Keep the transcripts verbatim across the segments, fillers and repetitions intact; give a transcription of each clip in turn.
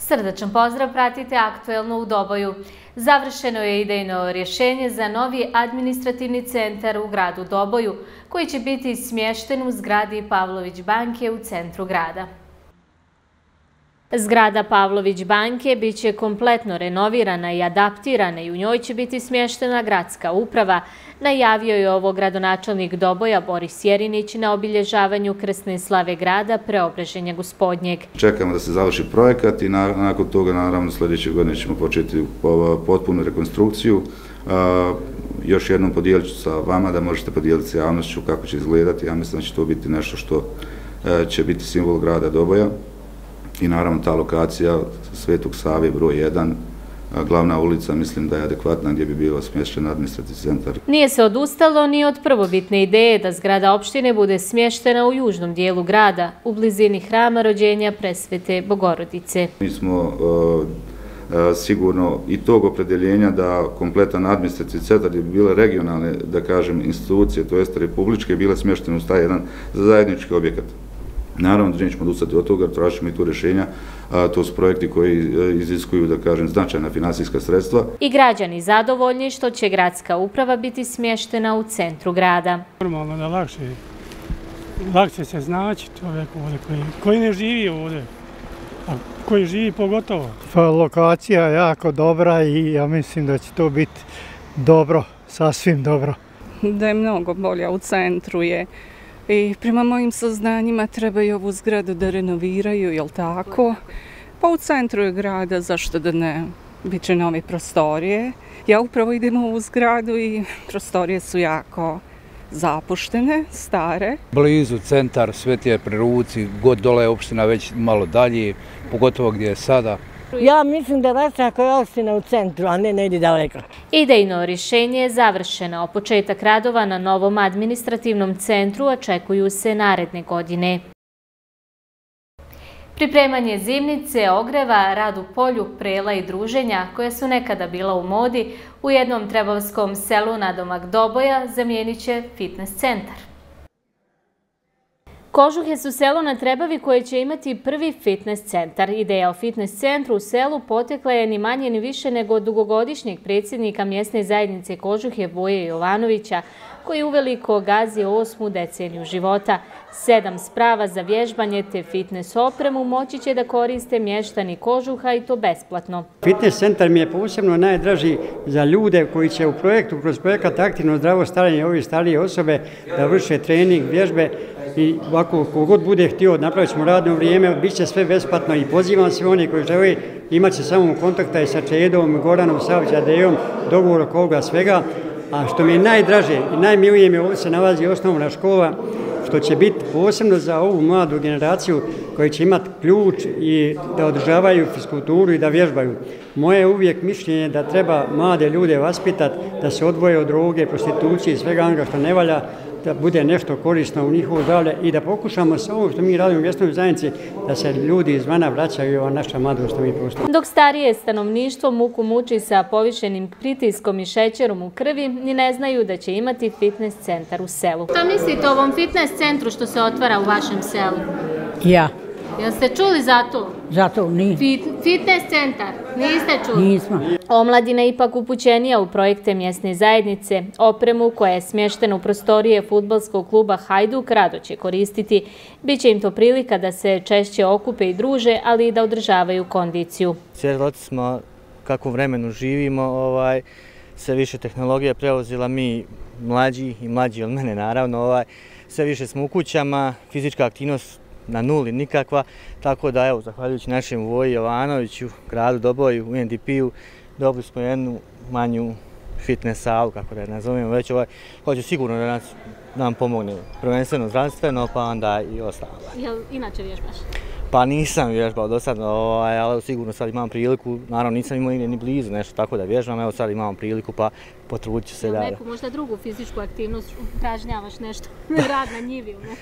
Srdačan pozdrav, pratite Aktuelno u Doboju. Završeno je idejno rješenje za novi administrativni centar u gradu Doboju, koji će biti smješten u zgradi Pavlović banke u centru grada. Zgrada Pavlović banke bit će kompletno renovirana i adaptirana i u njoj će biti smještena gradska uprava, najavio je ovo gradonačelnik Doboja Boris Jerinić na obilježavanju krsne slave grada Preobraženja Gospodnjeg. Čekamo da se završi projekat i nakon toga, naravno, sljedeće godine ćemo početi potpunu rekonstrukciju. Još jednom podijelit ću sa vama da možete podijeliti sa javnošću kako će izgledati. Ja mislim da će to biti nešto što će biti simbol grada Doboja. I naravno ta lokacija Svetog Save broj jedan, glavna ulica, mislim da je adekvatna gdje bi bio smješten administrativni centar. Nije se odustalo ni od prvobitne ideje da zgrada opštine bude smještena u južnom dijelu grada, u blizini hrama rođenja Presvete Bogorodice. Mi smo sigurno i tog opredjeljenja da kompletan administrativni centar bi bile regionalne, da kažem, institucije, to jest republičke, bile smještene u taj jedan zajednički objekat. Naravno da nećemo odustati od toga, tražimo i tu rješenja, to su projekti koji iziskuju, da kažem, značajna finansijska sredstva. I građani zadovoljni što će gradska uprava biti smještena u centru grada. Normalno da lakše, lakše se znači čovjek ovdje koji, koji ne živi ovdje, a koji živi pogotovo. Pa lokacija je jako dobra i ja mislim da će to biti dobro, sasvim dobro. Da je mnogo bolja u centru je. I prema mojim saznanjima treba i ovu zgradu da renoviraju, jel tako? Pa u centru je grada, zašto da ne? Biće nove prostorije. Ja upravo idem u ovu zgradu i prostorije su jako zapuštene, stare. Blizu centar, sve ti je pri ruci, god dole je opština već malo dalje, pogotovo gdje je sada. Ja mislim da je ako je opština u centru, a ne negdje daleko. Idejno rješenje je završeno. Početak radova na novom administrativnom centru očekuju se naredne godine. Pripremanje zimnice, ogreva, rad u polju, prela i druženja, koje su nekada bila u modi, u jednom trebovskom selu nadomak Doboja zamijenit će fitness centar. Kožuhe su selo na Trebavi koje će imati prvi fitness centar. Ideja o fitness centru u selu potekla je ni manje ni više nego od dugogodišnjeg predsjednika mjesne zajednice Kožuhe Boje Jovanovića, koji uveliko gazi osmu deceniju života. Sedam sprava za vježbanje te fitness opremu moći će da koriste mještani Kožuha i to besplatno. Fitness centar mi je posebno najdraži za ljude koji će u projektu, kroz projekat aktivno zdravo starenje ove starije osobe da vrše trening, vježbe i ovako kogod bude htio napravit ćemo radno vrijeme, bit će sve besplatno i pozivam sve oni koji žele imat će samo kontakta i sa Čedom, Goranom, Savđadejom, dogovor oko ovoga svega. A što mi je najdraže i najmilije mi ovdje se nalazi osnovna škola, što će biti posebno za ovu mladu generaciju koji će imati ključ i da održavaju fiskulturu i da vježbaju. Moje je uvijek mišljenje da treba mlade ljude vaspitati, da se odvoje od droge, prostitucije i svega onoga što ne valja, da bude nešto korisno u njihovo zdravlje i da pokušamo sa ovo što mi radimo u mjesnoj zajednici da se ljudi izvana vraćaju i ova naša mladost što mi postoji. Dok starije stanovništvo muku muči sa povišenim pritiskom i šećerom u krvi, ni ne znaju da će imati fitness centar u selu. Šta mislite o ovom fitness centru što se otvara u vašem selu? Ja. Jel ste čuli za to? Za to nije. Fitness centar? Niste čuli? Nismo. Omladina je ipak upućenija u projekte mjesne zajednice. Opremu koja je smještena u prostorije fudbalskog kluba Hajduk rado će koristiti. Biće im to prilika da se češće okupe i druže, ali i da održavaju kondiciju. Svjedoci smo kako u vremenu živimo, ovaj, sve više tehnologija preuzela, mi mlađi i mlađi od mene naravno, ovaj, sve više smo u kućama, fizička aktivnost na nuli nikakva, tako da evo, zahvaljujući našem Voji Jovanoviću, gradu Doboju, u en de pe-u, dobili smo jednu manju fitness salu, kako da je nazovemo već, ovaj, hoće sigurno da nas, nam pomogne, prvenstveno zdravstveno, pa onda i ostalo. Jel inače vježbaš? Pa nisam vježbao do sad, ovaj, ali sigurno sad imam priliku, naravno nisam imao ni blizu nešto tako da vježbam, evo sad imam priliku pa potrudit ću se da... Neku možda drugu fizičku aktivnost, kažnjavaš nešto, rad na njivi, nešto?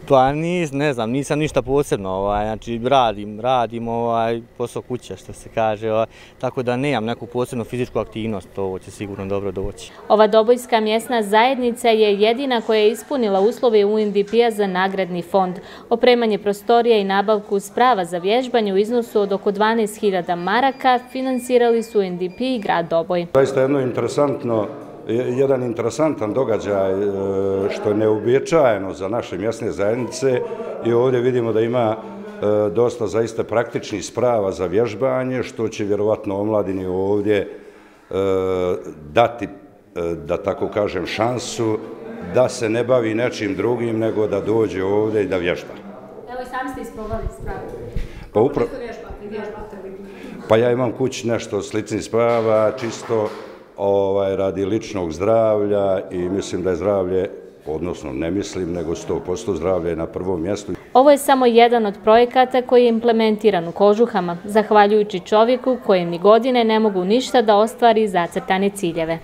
Pa nis, ne znam, nisam ništa posebno, ovaj, znači radim, radim ovaj, posao kuće što se kaže, ovaj, tako da nemam neku posebnu fizičku aktivnost, ovo će sigurno dobro doći. Ova Dobojska mjesna zajednica je jedina koja je ispunila uslove U N D P-a za nagradni fond. Opremanje prostorija i nabavku sprava za vježbanje u iznosu od oko dvanaest hiljada maraka finansirali su U N D P i grad Doboj. Zaista jedno interesantno jedan interesantan događaj što je neuobičajeno za naše mjesne zajednice i ovdje vidimo da ima dosta zaista praktičnih sprava za vježbanje što će vjerovatno omladini ovdje dati, da tako kažem, šansu da se ne bavi nečim drugim nego da dođe ovdje i da vježba. Evo i sami ste isprobali spravu. Pa upravo. Pa ja imam kući nešto sličnih sprava, čisto Ovaj, radi ličnog zdravlja i mislim da je zdravlje, odnosno ne mislim, nego sto posto zdravlje je na prvom mjestu. Ovo je samo jedan od projekata koji je implementiran u Kožuhama, zahvaljujući čovjeku kojem ni godine ne mogu ništa da ostvari zacrtane ciljeve.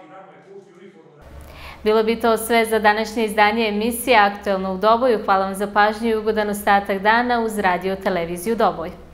Bilo bi to sve za današnje izdanje emisije Aktuelno u Doboju. Hvala vam za pažnju i ugodan ostatak dana uz radio televiziju Doboj.